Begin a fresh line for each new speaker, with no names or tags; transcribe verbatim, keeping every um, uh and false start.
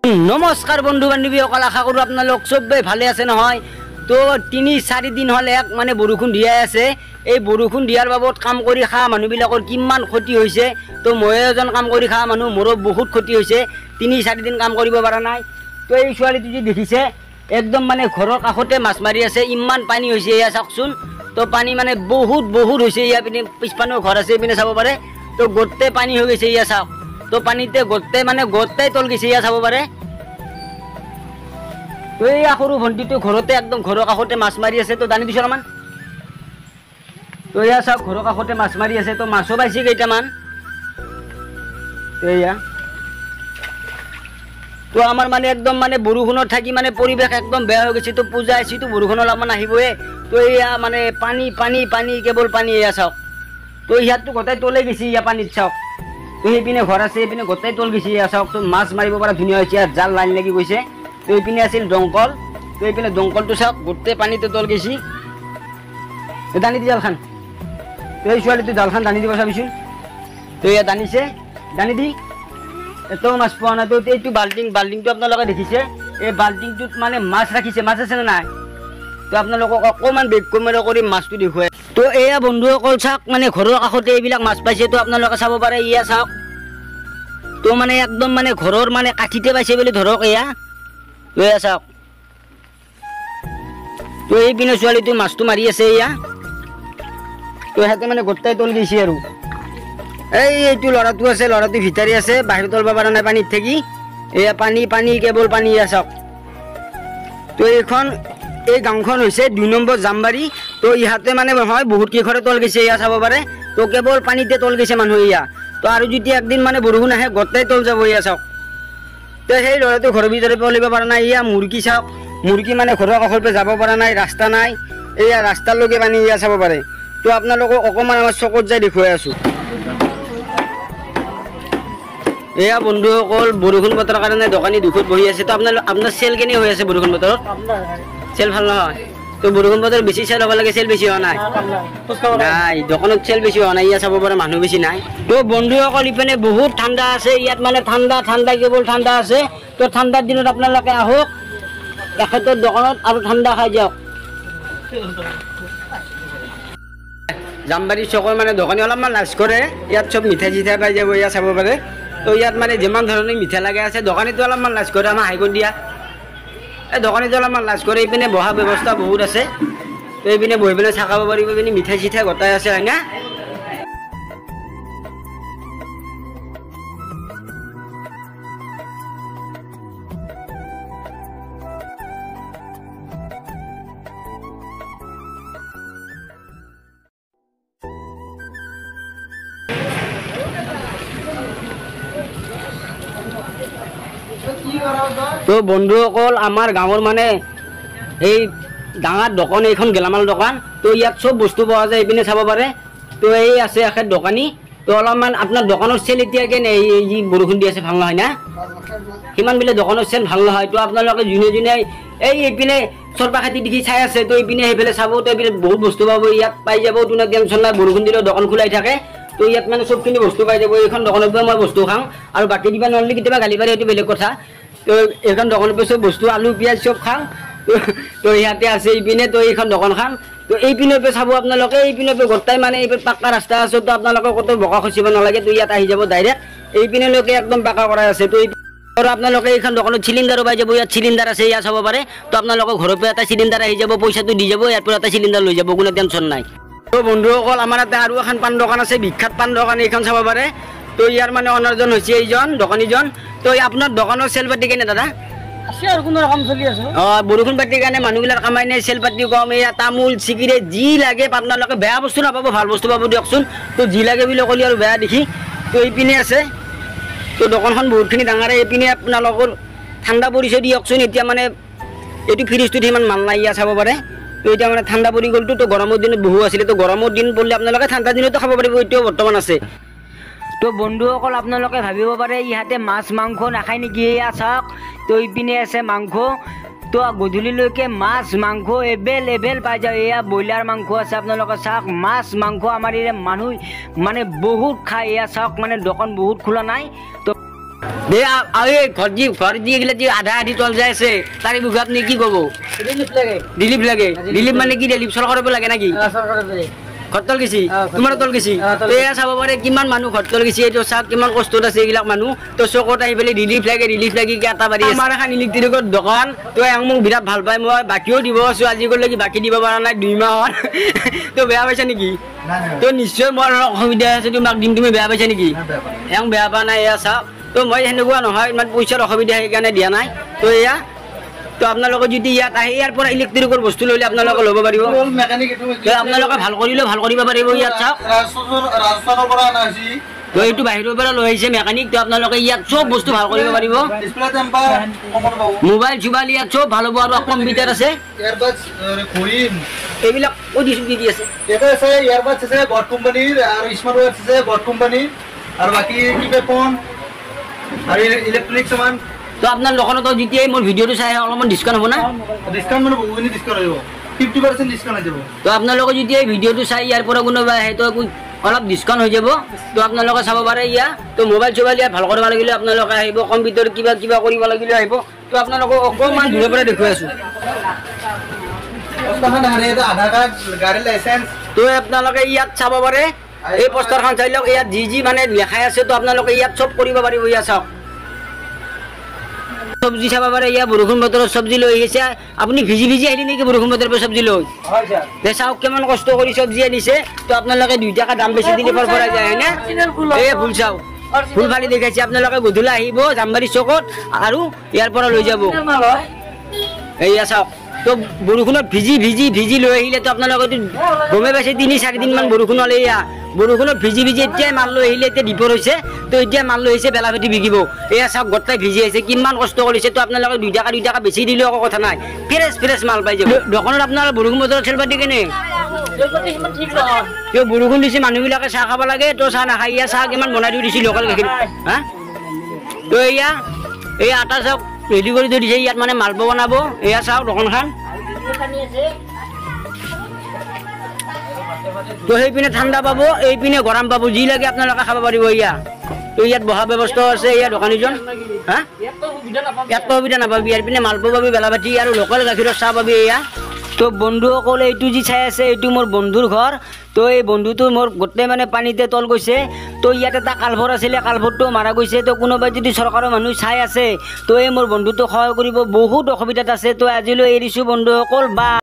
नमस्कार बंधु बान्धवीসকল आशा करूँ आपनालोक सबे भाले आछे নহয়। तो तीन चारि दिन हल एक माने बरषुण दियाই আছে। এই বৰষুণ দিয়াৰ বাবদ কাম কৰি খা মানুহবিলাকৰ কিমান ক্ষতি হৈছে। তো মই এজন কাম কৰি খা মানুহ মোৰ বহুত ক্ষতি হৈছে। তিনি চাৰি দিন কাম কৰিব পৰা নাই। তো এই ছোৱালীটো যি দেখিছে একদম মানে ঘৰৰ কাষতে মাছ মাৰি আছে। ইমান পানী হৈছে এয়া চাওকচোন। তো পানী মানে বহুত বহুত হৈছে। ইয়া পিনে পিছপানৰ ঘৰ আছে পিনে চাব পাৰে। তো গোটেই পানী হৈ গৈছে ইয়া চাওক। তো পানীতে গোটেই মানে গোটেই তল গৈছে ইয়া চাব পাৰে। তো এই সৰু ভণ্টিটো ঘৰতে একদম ঘৰৰ কাষতে মাছ মাৰি আছে। তো দানি দিছোঁ অলপমান। তো এয়া চাওক ঘৰৰ কাষতে মাছ মাৰি আছে। তো মাছো পাইছে কেইটামান। এয়া তো আমাৰ মানে একদম মানে বৰষুণত থাকি মানে পৰিৱেশ একদম বেয়া হৈ গৈছে। তো পূজা আহিছে তো বৰষুণ অলপমান আহিবই। তো এয়া মানে পানী পানী পানী কেৱল পানী এয়া চাওক। তো ইয়াততো গোটেই তলে গৈছে ইয়া পানীত চাওক। তো সেইপিনে ঘৰ আছে এইপিনে গোটেই তল গৈছে এয়া চাওক। তো মাছ মাৰিব পৰা ধুনীয়া হৈছে। ইয়াত জাল লাইন লাগি গৈছে। তো এইপিনে আছিল দংকল। তো এইপিনে দংকলটো চাওক গোটেই পানীতে তল গৈছে। দানি দি জালখান। তো এই ছোৱালীটো জালখান দানি দিব চাবিচোন। তো এয়া দানিছে দানি দি এটাও মাছ পোৱা নাই। তো এইটো বাল্টিং বাল্টিংটো আপোনালোকে দেখিছে। এই বাল্টিংটোত মানে মাছ ৰাখিছে। মাছ আছে নে নাই? তো আপোনালোকক অকণমান বেগ কমেৰে কৰি মাছটো দেখুৱাই। তো এয়া বন্ধুসকল চাওক মানে ঘৰৰ কাষতে এইবিলাক মাছ পাইছে। তো আপোনালোকে চাব পাৰে ইয়া চাওক। তো মানে একদম মানে ঘৰৰ মানে কাঠিতে পাইছে বুলি ধৰক এয়া। তো এয়া চাওক। তো এইপিনে ছোৱালীটো মাছটো মাৰি আছে এয়া। তো সিহঁতে মানে গোটেই তল গৈছে আৰু এই এইটো ল'ৰাটো আছে। ল'ৰাটো ভিতৰি আছে বাহিৰত তলব পৰা নাই পানীত থাকি। এয়া পানী পানী কেৱল পানী এয়া চাওক। তো এইখন এই গাঁওখন হৈছে দুই নম্বৰ জামবাৰী। তো ইহাতে মানে হয় বহুত কেইঘৰে তল গৈছে এয়া চাব পাৰে। তো কেৱল পানীতে তল গৈছে মানুহ এয়া। তো আৰু যদি একদিন মানে বৰষুণ আহে গোটেই তল যাব এয়া চাওক। তো সেই ল'ৰাটো ঘৰৰ ভিতৰত পলিব পৰা নাই। এয়া মুৰ্গী চাওক। মুৰ্গী মানে ঘৰৰ কাষৰ পৰা যাব পৰা নাই। ৰাস্তা নাই। এয়া ৰাস্তালৈকে পানী এয়া চাব পাৰে। তো আপোনালোকক অকণমান আমাৰ চকুত যাই দেখুৱাই আছোঁ। এয়া বন্ধুসকল বৰষুণ বতৰৰ কাৰণে দোকানী দুখত বহি আছে। তো আপোনালোক আপোনাৰ চেল কেনে হৈ আছে বৰষুণ বতৰত? চেল ভাল নহয়। তো বৰষুণ বতৰত বেছি চেল হ'ব লাগে। চেল বেছি হোৱা নাই নাই দোকানত চেল বেছি হোৱা নাই। ইয়াত চাব পাৰে মানুহ বেছি নাই। তো বন্ধুসকল ইপিনে বহুত ঠাণ্ডা আছে। ইয়াত মানে ঠাণ্ডা ঠাণ্ডা কেৱল ঠাণ্ডা আছে। তো ঠাণ্ডাৰ দিনত আপোনালোকে আহক এখেতৰ দোকানত আৰু ঠাণ্ডা খাই যাওক। জামবাৰী চকৰ মানে দোকানী অলপমান লাজ কৰে। ইয়াত চব মিঠাই চিঠাই পাই যাব ইয়াত চাব পাৰে। তো ইয়াত মানে যিমান ধৰণৰ মিঠাই লাগে আছে দোকানীটো অলপমান লাজ কৰে। আমাৰ হাইকোৰ্ট দিয়া এই দোকানীটো অলপমান লাজ কৰে। এইপিনে বহা ব্যৱস্থা বহুত আছে। তো এইপিনে বহি পিনে চাহ খাব পাৰিব। এইপিনে মিঠাই চিঠাই গোটাই আছে হয় না। তো বন্ধুসকল আমাৰ গাঁৱৰ মানে এই ডাঙৰ দোকান এইখন গেলামাল দোকান। তো ইয়াত চব বস্তু পোৱা যায়। এইপিনে চাব পাৰে। তো এই আছে এখেত দোকানী। তো অলপমান আপোনাৰ দোকানৰ চেল এতিয়া কেনে এই যি বৰষুণ দি আছে ভাল নহয় না? সিমান বোলে দোকানৰ চেল ভাল নহয়। তো আপোনালোকে যোনে যোনে এই এইপিনে চৰপা খেতি দেখি চাই আছে তো এইপিনে সেইফালে চাব। তো এইপিনে বহুত বস্তু পাব। ইয়াত পাই যাব। তোনে টেনশ্যন নাই। বৰষুণ দিলেও দোকান খোলাই থাকে। তো ইয়াত মানে চবখিনি বস্তু পাই যাব। এইখন দোকানৰ পৰা মই বস্তু খাওঁ আৰু বাকী দিবা নহ'লে কেতিয়াবা গালি পাৰি সেইটো বেলেগ কথা। তো এইখন দোকানৰ পৰা চব বস্তু আলু পিঁয়াজ চব খাওঁ। তো ইয়াতে আছে এইপিনে। তো এইখন দোকান খাম। তো এইপিনৰ পৰা চাব আপোনালোকে। এইপিনৰ পৰা গোটাই মানে এইপিনে পাক্কা ৰাস্তা আছে। তো আপোনালোকে ক'তো বোকা খচিব নালাগে। তো ইয়াত আহি যাব ডাইৰেক্ট। এইপিনলৈকে একদম পাকা কৰা আছে। তো আৰু আপোনালোকে এইখন দোকানত চিলিণ্ডাৰো পাই যাব। ইয়াত চিলিণ্ডাৰ আছে ইয়াত চাব পাৰে। তো আপোনালোকৰ ঘৰৰ পৰা এটা চিলিণ্ডাৰ আহি যাব। পইচাটো দি যাব। ইয়াৰ পৰা এটা চিলিণ্ডাৰ লৈ যাব। কোনো টেনশ্যন নাই। তো বন্ধুসকল আমাৰ ইয়াতে আৰু এখন পাণ দোকান আছে। বিখ্যাত পাণ দোকান এইখন চাব পাৰে। তো ইয়াৰ মানে অনাৰজন হৈছে এইজন দোকানীজন। তো আপোনাৰ দোকানৰ চেল পাতি কেনে দাদা? আছে আৰু কোনো ৰকম চলি আছে। অঁ বৰষুণ পাতিৰ কাৰণে মানুহবিলাক কামাই নাই। চেল পাতি কম। এয়া তামোল চিগাৰেট যি লাগে আপোনালোকে বেয়া বস্তু নাপাব ভাল বস্তু পাব দিয়কচোন। তো যি লাগে বুলি ক'লে আৰু বেয়া দেখি। তো এইপিনে আছে। তো দোকানখন বহুতখিনি ডাঙৰ। এইপিনে আপোনালোকৰ ঠাণ্ডা পৰিছে দিয়কচোন। এতিয়া মানে এইটো ফ্ৰিজটোত সিমান মাল নাই ইয়াত চাব পাৰে। তো এতিয়া মানে ঠাণ্ডা পৰি গ'লতো। তো গৰমৰ দিনত বহু আছিলে। তো গৰমৰ দিন পৰিলে আপোনালোকে ঠাণ্ডা দিনতো খাব পাৰিব। এতিয়াও বৰ্তমান আছে। তো বন্ধুসকল আপোনালোকে ভাবিব পাৰে ইহাতে মাছ মাংস নাখায় নেকি? এয়া চাওক। তো ইপিনে আছে মাংস। তো গধূলিলৈকে মাছ মাংস এভেইলেবল পাই যায়। এয়া ব্ৰইলাৰ মাংস আছে। আপোনালোকে চাওক মাছ মাংস আমাৰ ইয়াৰে মানুহ মানে বহুত খায়। এয়া চাওক মানে দোকান বহুত খোলা নাই। তো দে আরে ঘর জি ঘর দিয়ে গেলে যে আধা আধি তল যায় আছে তার বুকে আপনি কি কব রিলিফ লাগে রিলিফ লাগে রিলিফ মানে কি রিলিফ সরকার করব লাগে নাকি সরকার করে ঘরতল গেছি তোমার তল গেছি তো এয়া চাব পাৰে কিমান মানুহ ঘৰতল গেছি এইটো চাওক কিমান কষ্টত আছে এইবিলাক মানুহ তো চকত আহি পেলাই ৰিলিফ লাগে ৰিলিফ লাগি কি এটা বাৰী আমাৰ এখন ইলেক্ট্ৰিকৰ দোকান তো এওঁ মোক বিৰাট ভাল পায় মই বাকীও দিব আছো আজি গ'লে বাকী দিব পৰা নাই দুই মাহত তো বেয়া পাইছা নেকি তো নিশ্চয় মোৰ অসুবিধা আছে তোমাক দিম তুমি বেয়া পাইছা নেকি এওঁ বেয়া পোৱা নাই এয়া চাওক তো মই সেনেকুৱা নহয় ইমান পইচাৰ অসুবিধা সেইকাৰণে দিয়া নাই তো এয়া তো আপোনালোকে যদি ইয়াত আহে ইয়াৰ পৰা ইলেক্ট্ৰিকৰ বস্তু ল'লে আপোনালোকে ল'ব পাৰিব আপোনালোকে ভাল কৰিলেও ভাল কৰিব পাৰিব ইয়াত চাওক তো এইটো বাহিৰৰ পৰা লৈ আহিছে মেকানিক তো আপোনালোকে ইয়াত চব বস্তু ভাল কৰিব পাৰিব মোবাইল চোবাইল ইয়াত চব ভাল হ'ব আৰু কম্পিউটাৰ আছে এইবিলাক অধিক কি কি আছে
ইয়াৰবাডছ আছে বট কোম্পানীৰ আৰু স্মাৰ্ট ৱাচ আছে বট কোম্পানীৰ আৰু বাকি কিপেড ফোন আৰু ইলেক্ট্ৰনিক সামান
তো আপনার দোকানত যেতিয়াই মোর ভিডিওটো চাই অলপমান ডিসকাউন্ট হ'ব না
ডিসকাউন্ট মানে বহুখিনি ডিসকাউন্ট হ'ব ফিফটি পার্সেন্ট ডিসকাউন্ট হৈ যাব
তো আপোনালোকে যেতিয়াই ভিডিওটো চাই ইয়াৰ পৰা কোনোবা আহে তো অলপ ডিসকাউন্ট হৈ যাব তো আপোনালোকে চাব পাৰে ইয়া তো মোবাইল চোবাইল ইয়াত ভাল কৰিব লাগিলে আপোনালোকে আহিব কম্পিউটাৰ কিবা কিবা কৰিব লাগিলে আহিব তো আপোনালোকে অকমান দূৰৰ পৰা দেখুৱাই আছো
আধাৰ কাৰ্ড গাড়ী লাইসেন্স
তো আপোনালোকে ইয়াত চাব পাৰে এই পোষ্টাৰখন চাই লওক ইয়াত যি যি মানে লেখাই আছে তো আপোনালোকে ইয়াত চব কৰিব পাৰিব ইয়া চাওক সবজি চাব পাৰে ইয়া বৰষুণ বতৰৰ সবজি লৈ আহিছে আপুনি ভিজি ভিজি আহিলে নেকি বৰষুণ বতৰৰ পৰা সবজি লৈ
হয় স্যার
দে চাওক কিমান কষ্ট কৰি সবজি আনিছে তো আপোনালোকে দুই টাকা দাম বেছি দিলে পৰ পৰা যায় হয়নে এই ফুল চাওক ফুল ফালি দেখাইছে আপোনালোকে গধূলি আহিব জামবাৰী চকত আৰু ইয়াৰ পৰা লৈ যাব এইয়া চাওক তো বৰষুণত ভিজি ভিজি ভিজি লৈ আহিলে তো আপোনালোকে গমে পাইছে তিনি চাৰি দিন মান বৰষুণ হ'লে এয়া বৰষুণত ভিজি ভিজি এতিয়াই মাল লৈ আহিলে এতিয়া দীপৰ হৈছে তো এতিয়া মাল লৈ আহিছে বেলা ভেটি বিকিব এয়া চাওক গোটাই ভিজি আহিছে কিমান কষ্ট কৰিছে তো আপোনালোকে দুই টাকা দুই টাকা বেছি দিলেও একো কথা নাই ফ্ৰেছ ফ্ৰেছ মাল পাই যাব দোকানত আপোনাৰ বৰষুণ বতৰত চেল পাতি কেনে কিয় বৰষুণ দিছে মানুহবিলাকে চাহ খাব লাগে তো চাহ নাখাই ইয়া চাহ কিমান বনাই দি দিছে লোকেল গাখীৰ হা তো এয়া এই আটা চাওক ৰেডি কৰি থৈ দিছে ইয়াত মানে মালপোৱা বনাব এয়া চাওক দোকানখন তো সেইপিনে ঠাণ্ডা পাব এইপিনে গৰম পাব যি লাগে আপোনালোকে খাব পাৰিব ইয়া তো ইয়াত বহা ব্যৱস্থা আছে ইয়া দোকানীজন হা ইয়াত সুবিধা নাপাবি ইয়াৰ পিনে মালপোৱা পাবি বেলা বাটি আৰু লোকেল গাখীৰৰ চাহ পাবি এয়া তো বন্ধুসকলে এইটো যি চাই আছে এইটো মোৰ বন্ধুৰ ঘৰ তো এই বন্ধুটো মোৰ গোটেই মানে পানীতে তল গৈছে তো ইয়াত এটা কালভৰ আছিলে কালভৰটো মাৰা গৈছে তো কোনোবাই যদি চৰকাৰৰ মানুহ চাই আছে তো এই মোৰ বন্ধুটো সহায় কৰিব বহুত অসুবিধাত আছে তো আজিলৈ এৰিছোঁ বন্ধুসকল বা